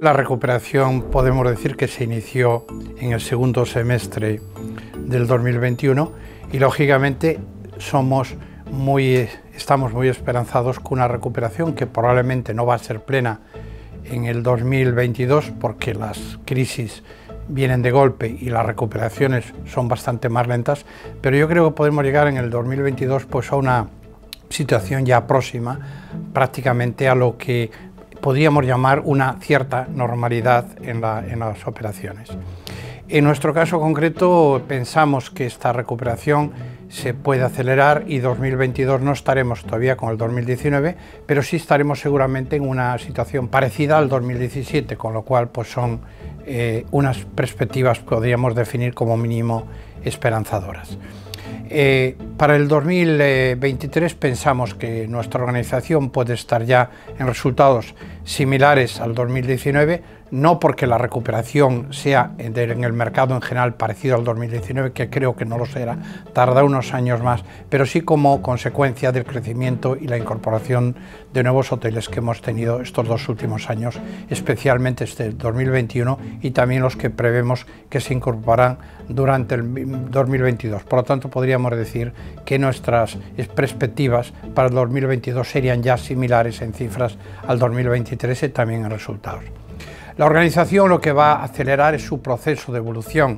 La recuperación podemos decir que se inició en el segundo semestre del 2021 y lógicamente estamos muy esperanzados con una recuperación que probablemente no va a ser plena en el 2022 porque las crisis vienen de golpe y las recuperaciones son bastante más lentas, pero yo creo que podemos llegar en el 2022 pues a una situación ya próxima prácticamente a lo que podríamos llamar una cierta normalidad en las operaciones. En nuestro caso concreto pensamos que esta recuperación se puede acelerar y 2022 no estaremos todavía con el 2019, pero sí estaremos seguramente en una situación parecida al 2017, con lo cual pues son unas perspectivas que podríamos definir como mínimo esperanzadoras. Para el 2023 pensamos que nuestra organización puede estar ya en resultados similares al 2019, no porque la recuperación sea en el mercado en general parecido al 2019, que creo que no lo será, tarda unos años más, pero sí como consecuencia del crecimiento y la incorporación de nuevos hoteles que hemos tenido estos dos últimos años, especialmente este 2021 y también los que prevemos que se incorporarán durante el 2022. Por lo tanto, podríamos decir que nuestras perspectivas para el 2022 serían ya similares en cifras al 2023 y también en resultados. La organización lo que va a acelerar es su proceso de evolución,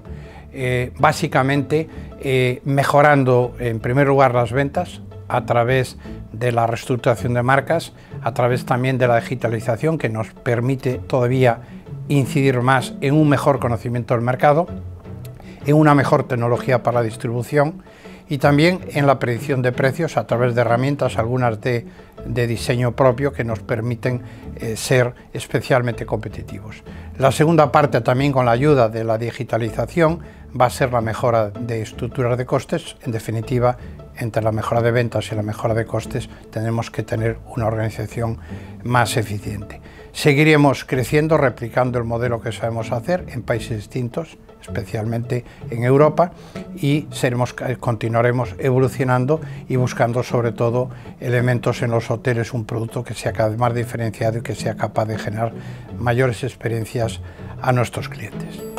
básicamente mejorando en primer lugar las ventas a través de la reestructuración de marcas, a través también de la digitalización que nos permite todavía incidir más en un mejor conocimiento del mercado, en una mejor tecnología para la distribución y también en la predicción de precios a través de herramientas, algunas de diseño propio que nos permiten ser especialmente competitivos. La segunda parte también con la ayuda de la digitalización va a ser la mejora de estructuras de costes. En definitiva, entre la mejora de ventas y la mejora de costes tenemos que tener una organización más eficiente. Seguiremos creciendo, replicando el modelo que sabemos hacer en países distintos, especialmente en Europa, y continuaremos evolucionando y buscando sobre todo elementos en los hoteles, un producto que sea cada vez más diferenciado y que sea capaz de generar mayores experiencias a nuestros clientes.